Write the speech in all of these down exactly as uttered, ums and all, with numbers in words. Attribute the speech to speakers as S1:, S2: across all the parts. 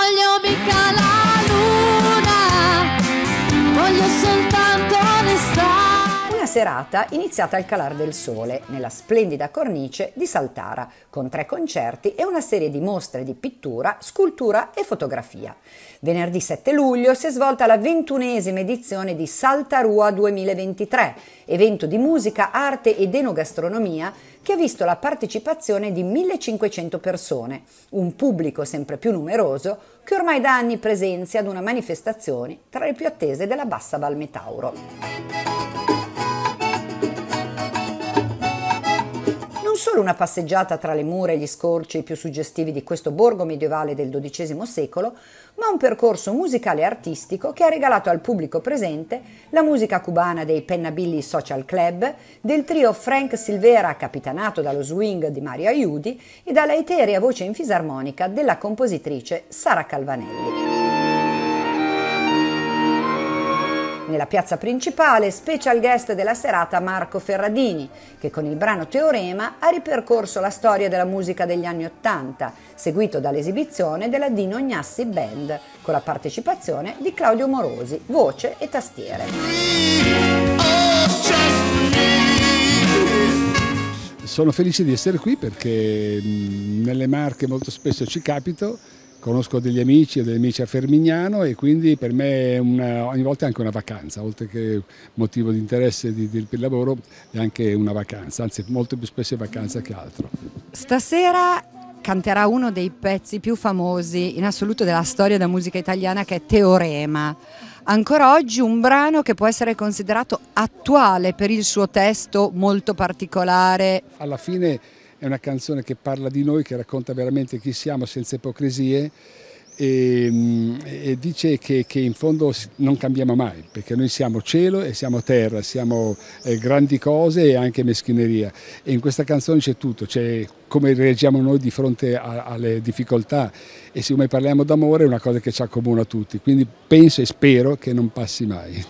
S1: voglio mica la luna, voglio soltanto onestà.
S2: Una serata iniziata al calar del sole, nella splendida cornice di Saltara, con tre concerti e una serie di mostre di pittura, scultura e fotografia. Venerdì sette luglio si è svolta la ventunesima edizione di Saltarua duemilaventitré, evento di musica, arte ed enogastronomia che ha visto la partecipazione di millecinquecento persone, un pubblico sempre più numeroso che ormai da anni presenzia ad una manifestazione tra le più attese della Bassa Val Metauro. Non solo una passeggiata tra le mura e gli scorci più suggestivi di questo borgo medievale del dodicesimo secolo, ma un percorso musicale e artistico che ha regalato al pubblico presente la musica cubana dei Pennabilly Social Club, del trio Frank Silvera capitanato dallo swing di Mario Aiudi e dalla eterea voce in fisarmonica della compositrice Sara Calvanelli. Nella piazza principale, special guest della serata Marco Ferradini, che con il brano Teorema ha ripercorso la storia della musica degli anni Ottanta, seguito dall'esibizione della Dino Gnassi Band, con la partecipazione di Claudio Morosi, voce e tastiere.
S3: Sono felice di essere qui perché nelle Marche molto spesso ci capito. Conosco degli amici e degli amici a Fermignano e quindi per me è una, ogni volta è anche una vacanza, oltre che motivo di interesse di, di, per il lavoro è anche una vacanza, anzi molto più spesso è vacanza che altro.
S4: Stasera canterà uno dei pezzi più famosi in assoluto della storia della musica italiana, che è Teorema. Ancora oggi un brano che può essere considerato attuale per il suo testo molto particolare.
S3: Alla fine è una canzone che parla di noi, che racconta veramente chi siamo senza ipocrisie e, e dice che, che in fondo non cambiamo mai, perché noi siamo cielo e siamo terra, siamo eh, grandi cose e anche meschineria. E in questa canzone c'è tutto, c'è come reagiamo noi di fronte a, alle difficoltà e siccome parliamo d'amore è una cosa che ci accomuna a tutti, quindi penso e spero che non passi mai.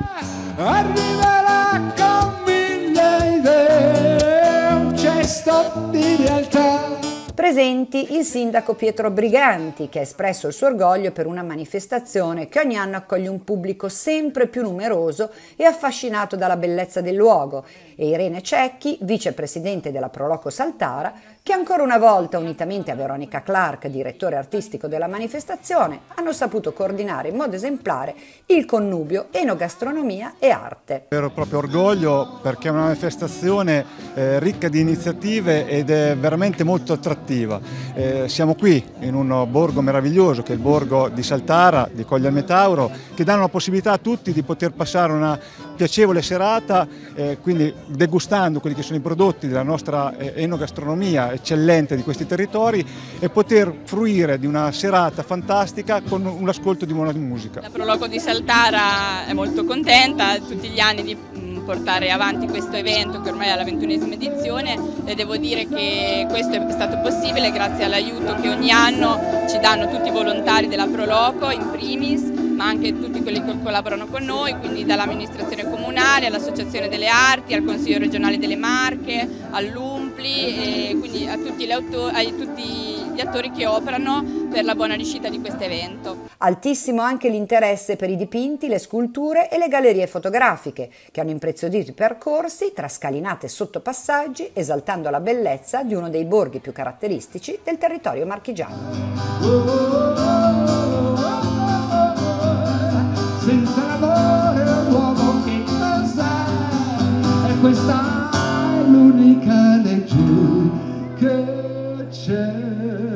S5: Arriverà con mille idee un cesto di realtà.
S2: Presenti il sindaco Pietro Briganti, che ha espresso il suo orgoglio per una manifestazione che ogni anno accoglie un pubblico sempre più numeroso e affascinato dalla bellezza del luogo, e Irene Cecchi, vicepresidente della Proloco Saltara, che ancora una volta, unitamente a Veronica Clark, direttore artistico della manifestazione, hanno saputo coordinare in modo esemplare il connubio enogastronomia e arte.
S6: Vero proprio orgoglio perché è una manifestazione eh, ricca di iniziative ed è veramente molto attrattiva. Eh, siamo qui in un borgo meraviglioso che è il borgo di Saltara, di Colle al Metauro, che danno la possibilità a tutti di poter passare una piacevole serata, eh, quindi degustando quelli che sono i prodotti della nostra eh, enogastronomia eccellente di questi territori e poter fruire di una serata fantastica con un ascolto di buona musica.
S7: La Proloco di Saltara è molto contenta tutti gli anni di portare avanti questo evento che ormai è alla ventunesima edizione e devo dire che questo è stato possibile grazie all'aiuto che ogni anno ci danno tutti i volontari della Proloco in primis, ma anche tutti quelli che collaborano con noi, quindi dall'amministrazione comunale all'Associazione delle Arti, al Consiglio regionale delle Marche, all'Umpli e quindi a tutti, gli autori, a tutti gli attori che operano per la buona riuscita di questo evento.
S2: Altissimo anche l'interesse per i dipinti, le sculture e le gallerie fotografiche, che hanno impreziosito i percorsi tra scalinate e sottopassaggi, esaltando la bellezza di uno dei borghi più caratteristici del territorio marchigiano.
S5: Senza l'amore l'uomo che cos'è? E questa è l'unica legge che c'è.